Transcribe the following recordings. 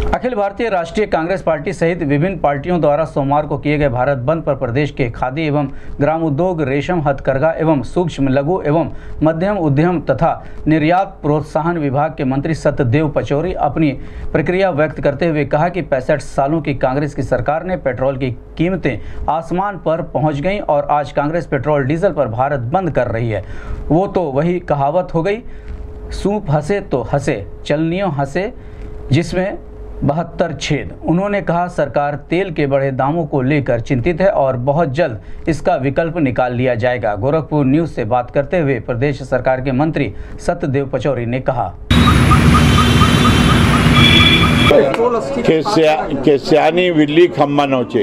अखिल भारतीय राष्ट्रीय कांग्रेस पार्टी सहित विभिन्न पार्टियों द्वारा सोमवार को किए गए भारत बंद पर प्रदेश के खादी एवं ग्राम उद्योग, रेशम, हथकरघा एवं सूक्ष्म लघु एवं मध्यम उद्यम तथा निर्यात प्रोत्साहन विभाग के मंत्री सत्यदेव पचौरी अपनी प्रतिक्रिया व्यक्त करते हुए कहा कि 65 सालों की कांग्रेस की सरकार ने पेट्रोल की कीमतें आसमान पर पहुंच गईं और आज कांग्रेस पेट्रोल डीजल पर भारत बंद कर रही है। वो तो वही कहावत हो गई, सूप हंसे तो हंसे, चलनियों हंसे जिसमें 72 छेद। उन्होंने कहा सरकार तेल के बढ़े दामों को लेकर चिंतित है और बहुत जल्द इसका विकल्प निकाल लिया जाएगा। गोरखपुर न्यूज से बात करते हुए प्रदेश सरकार के मंत्री सत्यदेव पचौरी ने कहा कि सियानी बिल्ली खम्मा नोचे,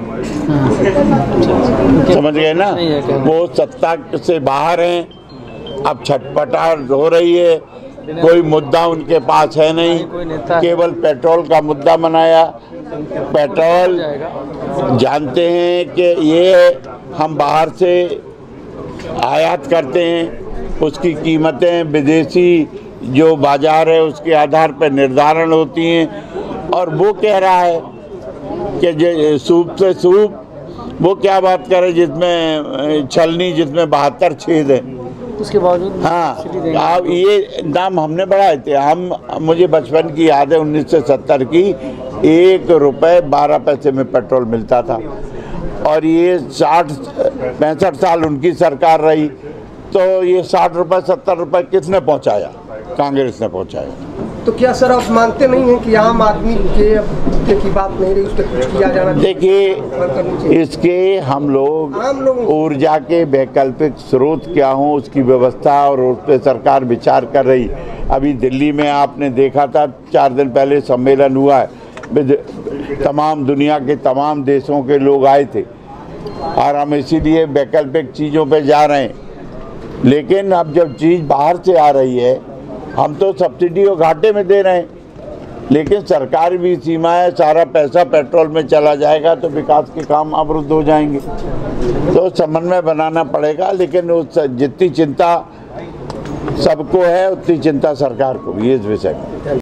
समझ गए ना। वो सत्ता से बाहर हैं, अब छटपटाहट हो रही है, कोई मुद्दा उनके पास है नहीं, केवल पेट्रोल का मुद्दा बनाया। पेट्रोल जानते हैं कि ये हम बाहर से आयात करते हैं, उसकी कीमतें विदेशी जो बाजार है उसके आधार पर निर्धारण होती हैं। और वो कह रहा है कि सूप से सूप, वो क्या बात करे जिसमें छलनी, जिसमें 72 छेद है, उसके बावजूद। हाँ, अब ये दाम हमने बढ़ाए थे। मुझे बचपन की याद है 1970 की, 1 रुपये 12 पैसे में पेट्रोल मिलता था और ये 65 साल उनकी सरकार रही, तो ये 60 रुपये 70 रुपये किसने पहुंचाया? कांग्रेस ने पहुंचाया। तो क्या सर आप मानते नहीं हैं कि आम आदमी के की बात नहीं रही, उस पर कुछ किया जाना? देखिए, इसके हम लोग ऊर्जा के वैकल्पिक स्रोत क्या हों उसकी व्यवस्था और उस पर सरकार विचार कर रही। अभी दिल्ली में आपने देखा था 4 दिन पहले सम्मेलन हुआ है, तमाम दुनिया के तमाम देशों के लोग आए थे और हम इसीलिए वैकल्पिक चीज़ों पे जा रहे हैं। लेकिन अब जब चीज़ बाहर से आ रही है, हम तो सब्सिडी और घाटे में दे रहे हैं, लेकिन सरकार भी सीमा है, सारा पैसा पेट्रोल में चला जाएगा तो विकास के काम अवरुद्ध हो जाएंगे। तो समन्वय बनाना पड़ेगा, लेकिन उस जितनी चिंता सबको है उतनी चिंता सरकार को भी इस विषय में।